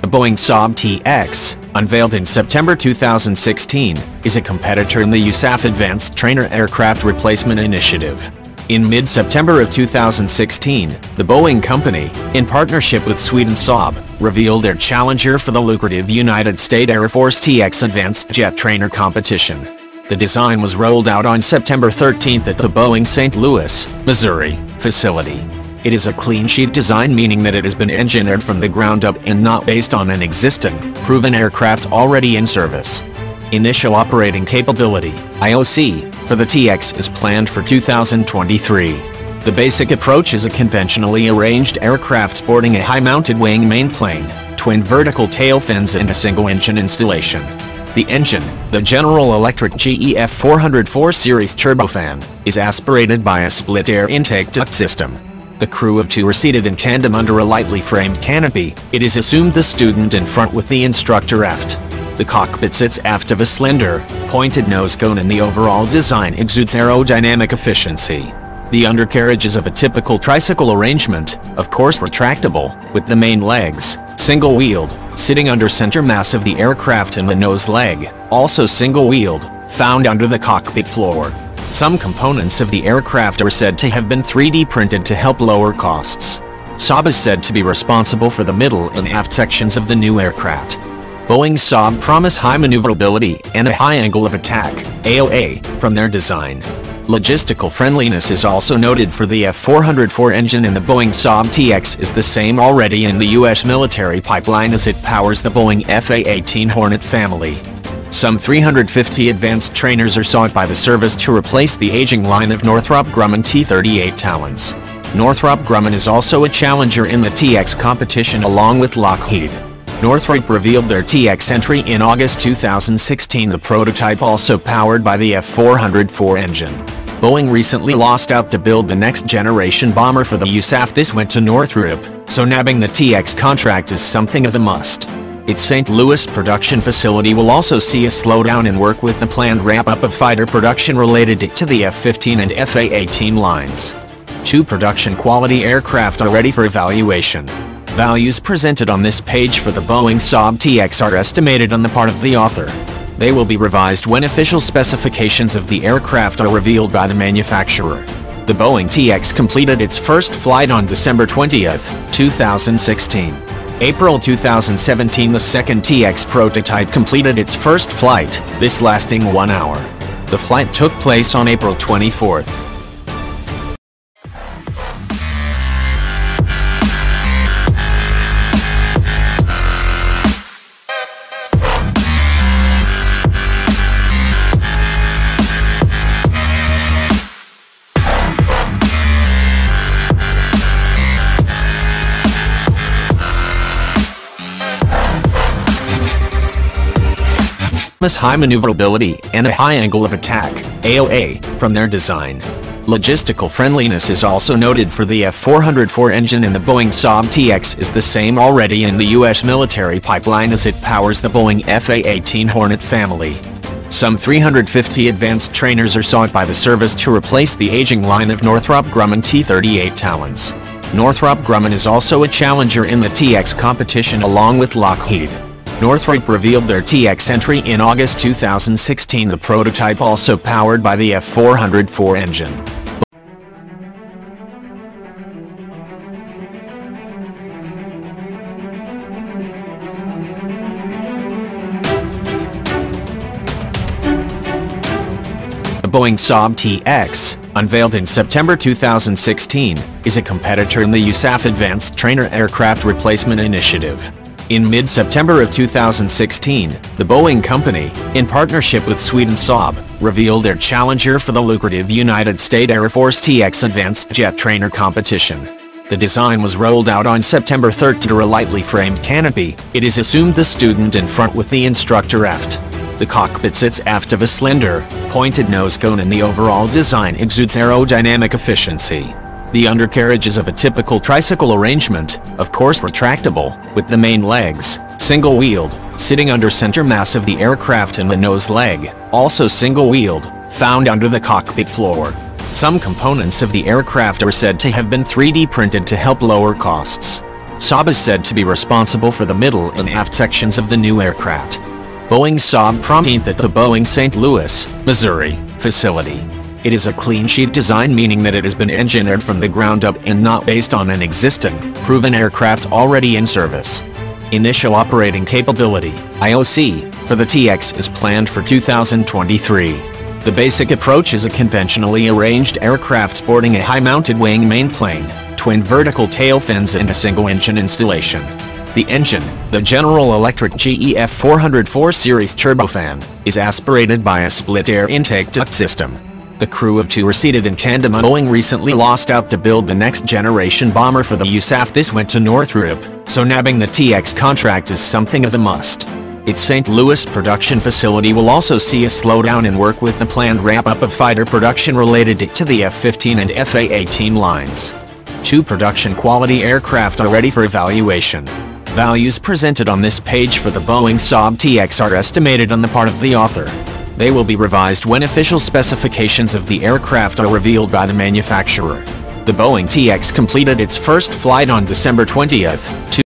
Boeing-Saab T-X, unveiled in September 2016, is a competitor in the USAF Advanced Trainer Aircraft Replacement Initiative. In mid-September of 2016, the Boeing Company, in partnership with Saab, revealed their challenger for the lucrative United States Air Force T-X Advanced Jet Trainer competition. The design was rolled out on September 13 at the Boeing St. Louis, Missouri, facility. It is a clean sheet design, meaning that it has been engineered from the ground up and not based on an existing, proven aircraft already in service. Initial operating capability, IOC, for the T-X is planned for 2023. The basic approach is a conventionally arranged aircraft sporting a high-mounted wing mainplane, twin vertical tail fins and a single-engine installation. The engine, the General Electric GEF 404 series turbofan, is aspirated by a split air intake duct system. The crew of two are seated in tandem under a lightly framed canopy. It is assumed the student in front with the instructor aft. The cockpit sits aft of a slender, pointed nose cone, and the overall design exudes aerodynamic efficiency. The undercarriage is of a typical tricycle arrangement, of course retractable, with the main legs, single-wheeled, sitting under center mass of the aircraft, and the nose leg, also single-wheeled, found under the cockpit floor. Some components of the aircraft are said to have been 3D printed to help lower costs. Saab is said to be responsible for the middle and aft sections of the new aircraft. Boeing-Saab promise high maneuverability and a high angle of attack, AOA, from their design. Logistical friendliness is also noted for the F404 engine, and the Boeing-Saab T-X is the same already in the U.S. military pipeline as it powers the Boeing FA-18 Hornet family. Some 350 advanced trainers are sought by the service to replace the aging line of Northrop Grumman T-38 Talons. Northrop Grumman is also a challenger in the T-X competition along with Lockheed. Northrop revealed their T-X entry in August 2016, the prototype also powered by the F404 engine. Boeing recently lost out to build the next generation bomber for the USAF. This went to Northrop, so nabbing the T-X contract is something of a must. Its St. Louis production facility will also see a slowdown in work with the planned ramp-up of fighter production related to the F-15 and FA-18 lines. 2 production-quality aircraft are ready for evaluation. Values presented on this page for the Boeing-Saab T-X are estimated on the part of the author. They will be revised when official specifications of the aircraft are revealed by the manufacturer. The Boeing T-X completed its first flight on December 20, 2016. April 2017, the second T-X prototype completed its first flight, this lasting 1 hour. The flight took place on April 24. High maneuverability and a high angle of attack, AOA, from their design. Logistical friendliness is also noted for the F404 engine, and the Boeing-Saab T-X is the same already in the U.S. military pipeline as it powers the Boeing FA-18 Hornet family. Some 350 advanced trainers are sought by the service to replace the aging line of Northrop Grumman T-38 Talons. Northrop Grumman is also a challenger in the T-X competition along with Lockheed. Northrop revealed their T-X entry in August 2016, the prototype also powered by the F404 engine. The Boeing-Saab T-X, unveiled in September 2016, is a competitor in the USAF Advanced Trainer Aircraft Replacement Initiative. In mid-September of 2016, the Boeing Company, in partnership with Saab, revealed their challenger for the lucrative United States Air Force T-X Advanced Jet Trainer competition. The design was rolled out on September 3 under a lightly framed canopy. It is assumed the student in front with the instructor aft. The cockpit sits aft of a slender, pointed nose cone, and the overall design exudes aerodynamic efficiency. The undercarriage is of a typical tricycle arrangement, of course retractable, with the main legs, single-wheeled, sitting under center mass of the aircraft, and the nose leg, also single-wheeled, found under the cockpit floor. Some components of the aircraft are said to have been 3D printed to help lower costs. Saab is said to be responsible for the middle and aft sections of the new aircraft. Boeing-Saab prompted at the Boeing St. Louis, Missouri, facility. It is a clean sheet design, meaning that it has been engineered from the ground up and not based on an existing, proven aircraft already in service. Initial operating capability, IOC, for the T-X is planned for 2023. The basic approach is a conventionally arranged aircraft sporting a high-mounted wing mainplane, twin vertical tail fins and a single-engine installation. The engine, the General Electric GEF 404 series turbofan, is aspirated by a split air intake duct system. The crew of two are seated in tandem. Boeing recently lost out to build the next-generation bomber for the USAF. This went to Northrop, so nabbing the T-X contract is something of a must. Its St. Louis production facility will also see a slowdown in work with the planned ramp-up of fighter production related to the F-15 and FA-18 lines. 2 production-quality aircraft are ready for evaluation. Values presented on this page for the Boeing-Saab T-X are estimated on the part of the author. They will be revised when official specifications of the aircraft are revealed by the manufacturer. The Boeing T-X completed its first flight on December 20th,